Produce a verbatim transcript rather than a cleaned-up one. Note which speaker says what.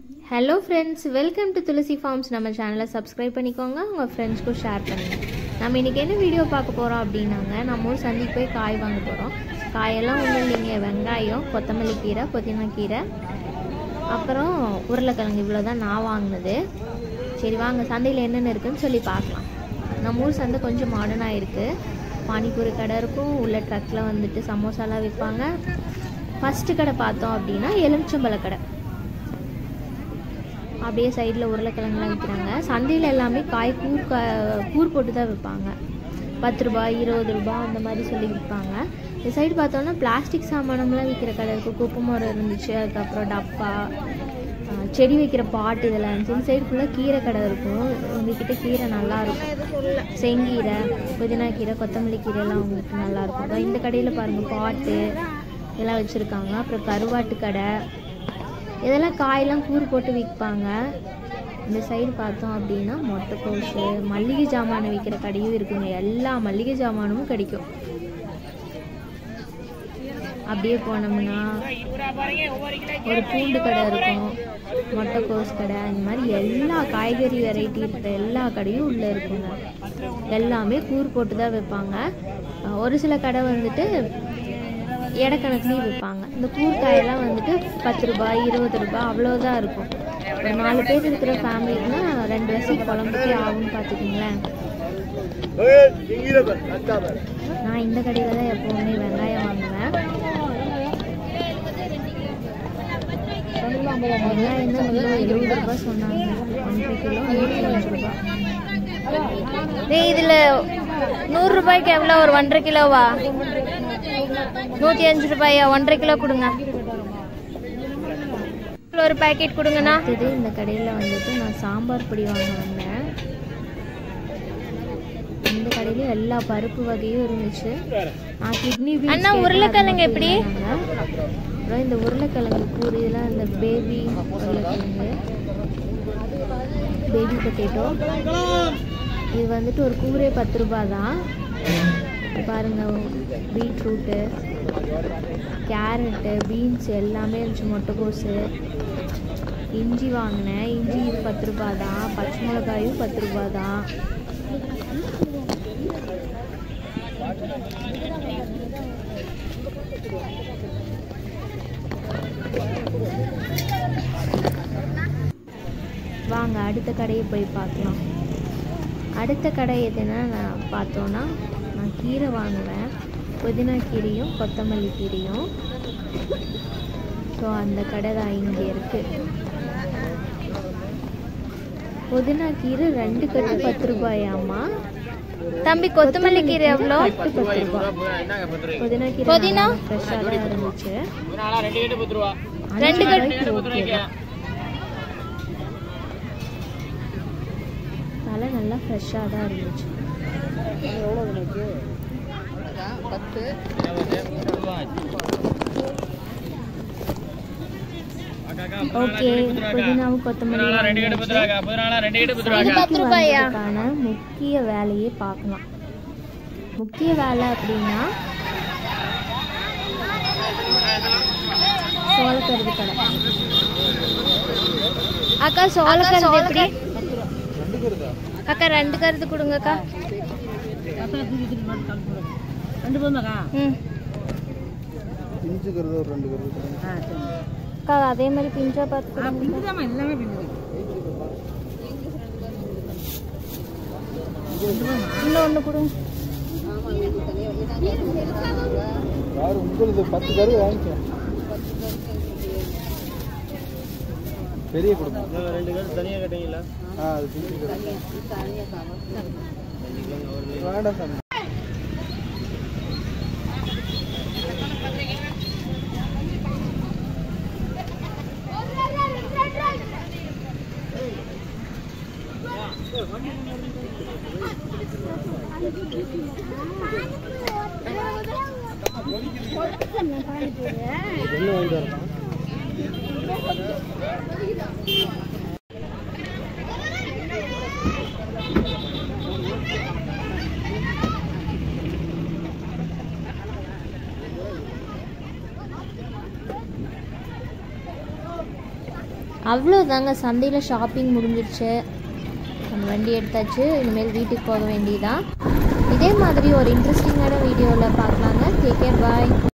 Speaker 1: Hello friends, welcome to Tulsi farms. நம்ம சேனலை subscribe பண்ணிக்கோங்க, உங்கள் ஃப்ரெண்ட்ஸ்க்கும் ஷேர் பண்ணுங்கள். நம்ம இன்றைக்கி என்ன வீடியோ பார்க்க போகிறோம் அப்படின்னாங்க, நம்ம ஊர் சந்தைக்கு போய் காய் வாங்க போகிறோம். காயெல்லாம் ஒன்றும் இல்லைங்க, வெங்காயம், கொத்தமல்லி கீரை, புதினா கீரை, அப்புறம் உருளைக்கிழங்கு, இவ்வளோ தான் நான் வாங்கினது. சரி வாங்க, சந்தையில் என்னென்ன இருக்குதுன்னு சொல்லி பார்க்கலாம். நம்ம ஊர் சந்தை கொஞ்சம் மாடர்னாக இருக்குது. பானிபூரி கடை இருக்கும், உள்ள ட்ரக்கில் வந்துட்டு சமோசாலாம் விற்பாங்க. ஃபஸ்ட்டு கடை பார்த்தோம் அப்படின்னா எலுமிச்சம்பழ கடை. அப்படியே சைடில் உருளைக்கிழங்குலாம் விற்கிறாங்க. சந்தையில் எல்லாமே காய் கூர் கா கூர் போட்டு தான் விற்பாங்க. பத்து ரூபாய், இருபது ரூபாய் அந்த மாதிரி சொல்லி விற்பாங்க. இந்த சைடு பார்த்தோன்னா பிளாஸ்டிக் சாமானம்லாம் விற்கிற கடை இருக்குது. குப்பை மரம் இருந்துச்சு, அதுக்கப்புறம் டப்பா, செடி வைக்கிற பாட்டு இதெல்லாம் இருந்துச்சு. இந்த சைடு ஃபுல்லாக கீரை கடை இருக்கும். உங்ககிட்ட கீரை நல்லாயிருக்கும். செங்கீரை, புதினா கீரை, கொத்தமல்லி கீரைலாம் உங்களுக்கு நல்லாயிருக்கும். இந்த கடையில் பாருங்கள், பாட்டு இதெல்லாம் வச்சுருக்காங்க. அப்புறம் கருவாட்டு கடை, இதெல்லாம் காயெல்லாம் கூறு போட்டு விற்பாங்க. இந்த சைடு பார்த்தோம் அப்படின்னா மொட்டைக்கோசு, மல்லிகை ஜாமான் விற்கிற கடையும் இருக்குங்க. எல்லா மல்லிகை ஜாமானும் கிடைக்கும். அப்படியே போனோம்னா ஒரு பூண்டு கடை இருக்கும், மொட்டைக்கோஸ் கடை, இந்த மாதிரி எல்லா காய்கறி வெரைட்டி இருக்கிற எல்லா கடையும் உள்ளே இருக்குங்க. எல்லாமே கூறு போட்டு தான் வைப்பாங்க. ஒரு சில கடை வந்துட்டு எடைக்கணக்குலேயும் விற்பாங்க. இந்த கூர்காயெல்லாம் வந்துட்டு பத்து ரூபாய், இருபது ரூபாய் அவ்வளோதான் இருக்கும். ஒரு நாலு பேர் இருக்கிற ஃபேமிலிக்குன்னா ரெண்டு வருஷம் குழம்புக்கே ஆகும்னு பார்த்துக்கிங்களேன். நான் இந்த கடையில் தான் எப்போவுமே வெங்காயம் வாங்குவேன். வெங்காயம் தான் கிலோ எழுபது ரூபாய் சொன்னாங்க, ஒன்றரை கிலோ நூற்றி அஞ்சு ரூபாய். இதில் நூறு ரூபாய்க்கு எவ்வளோ? ஒரு ஒன்றரை கிலோவா? நூற்றி அஞ்சு ரூபாயா? ஒன்றரை கிலோ கொடுங்க. ஒரு பேக்கெட் கொடுங்கண்ணா. இது இந்த கடையில் வந்துட்டு நான் சாம்பார் பொடி வாங்க வந்தேன். இந்த கடையில எல்லா பருப்பு வகையும் இருந்துச்சு. நான் கிட்னி அண்ணா உருளைக்கிழங்கு எப்படி? அப்புறம் இந்த உருளைக்கிழங்கு கூறு, இதெல்லாம் இந்த பேபி உருளைக்கிழங்கு, பேபி பொட்டேட்டோ. இது வந்துட்டு ஒரு கூரே பத்து ரூபாய் தான். பாருங்க, பீட்ரூட்டு, கேரட்டு, பீன்ஸ் எல்லாமே இருந்துச்சு. மொட்டைக்கோசு, இஞ்சி வாங்கினேன். இஞ்சி இது பத்து ரூபாய் தான். பச்சை மிளகாயும் பத்து ரூபாய் தான். வாங்க அடுத்த கடையை போய் பார்க்கலாம். அடுத்த கடை எதுனா நான் பார்த்தோன்னா, நான் கீரை வாங்குவேன். புதினா கீரையும் கொத்தமல்லி கீரையும். ஸோ அந்த கடை தான் இங்கே இருக்குது. புதினா கீரை ரெண்டு கட்டு பத்து ரூபாயாம்மா. தம்பி கொத்தமல்லி கீரை எவ்வளோ? பத்து ரூபாய். புதினா கீரை புதினா ஃப்ரெஷ்ஷாக தான் இருந்துச்சு. ரெண்டு கட்டு ஓகே. தலை நல்லா ஃப்ரெஷ்ஷாக தான் இருந்துச்சு. ஓகே, புதினாவும் கொத்தமல்லி முக்கிய வேலையே பார்க்கலாம். முக்கிய வேலை அப்படின்னா சோளக்கருது கடை. அக்கா சோளக்கருது எப்படி? அக்கா ரெண்டு கருது கொடுங்கக்கா. அக்கா அதே மாதிரி பிஞ்சா பார்த்து இன்னும் ஒன்று கொடுங்க. பத்து கரு வாங்கிக்கோ, பெரிய கொடுங்க. ரெண்டு கரு தனியாக கேட்டீங்களா? வேண்டாம் சார். அவ்வளோதாங்க, சந்தையில் ஷாப்பிங் முடிஞ்சிருச்சு. நம்ம வண்டி எடுத்தாச்சு, இனிமேல் வீட்டுக்கு போக வேண்டியதான். இதே மாதிரி ஒரு இன்ட்ரெஸ்டிங்கான வீடியோவில் பார்க்கலாங்க. டேக் கேர், பாய்.